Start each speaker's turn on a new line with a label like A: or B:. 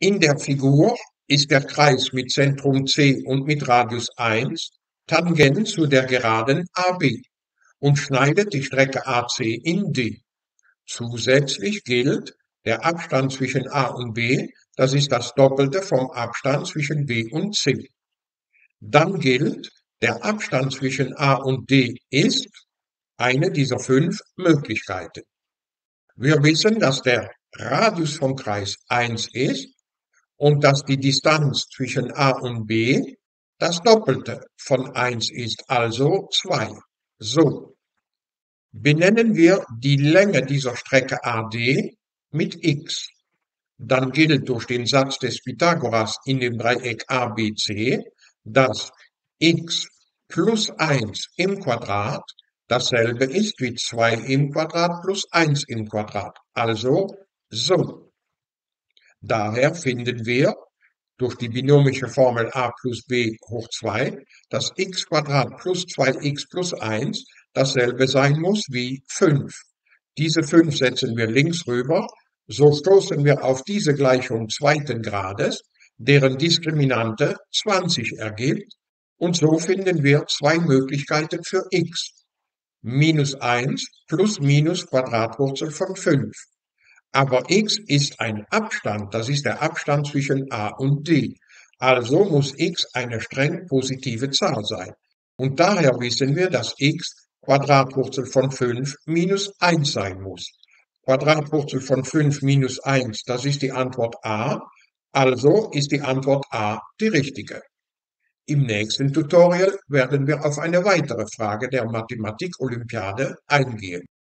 A: In der Figur ist der Kreis mit Zentrum C und mit Radius 1 tangent zu der Geraden AB und schneidet die Strecke AC in D. Zusätzlich gilt, der Abstand zwischen A und B, das ist das Doppelte vom Abstand zwischen B und C. Dann gilt, der Abstand zwischen A und D ist eine dieser 5 Möglichkeiten. Wir wissen, dass der Radius vom Kreis 1 ist und dass die Distanz zwischen A und B das Doppelte von 1 ist, also 2. So, benennen wir die Länge dieser Strecke AD mit x. Dann gilt durch den Satz des Pythagoras in dem Dreieck ABC, dass x plus 1 im Quadrat dasselbe ist wie 2 im Quadrat plus 1 im Quadrat. Also so. Daher finden wir durch die binomische Formel a plus b hoch 2, dass x plus 2x plus 1 dasselbe sein muss wie 5. Diese 5 setzen wir links rüber, so stoßen wir auf diese Gleichung zweiten Grades, deren Diskriminante 20 ergibt, und so finden wir 2 Möglichkeiten für x. Minus 1 plus minus Quadratwurzel von 5. Aber x ist ein Abstand, das ist der Abstand zwischen a und d. Also muss x eine streng positive Zahl sein. Und daher wissen wir, dass x Quadratwurzel von 5 minus 1 sein muss. Quadratwurzel von 5 minus 1, das ist die Antwort a. Also ist die Antwort a die richtige. Im nächsten Tutorial werden wir auf eine weitere Frage der Mathematik-Olympiade eingehen.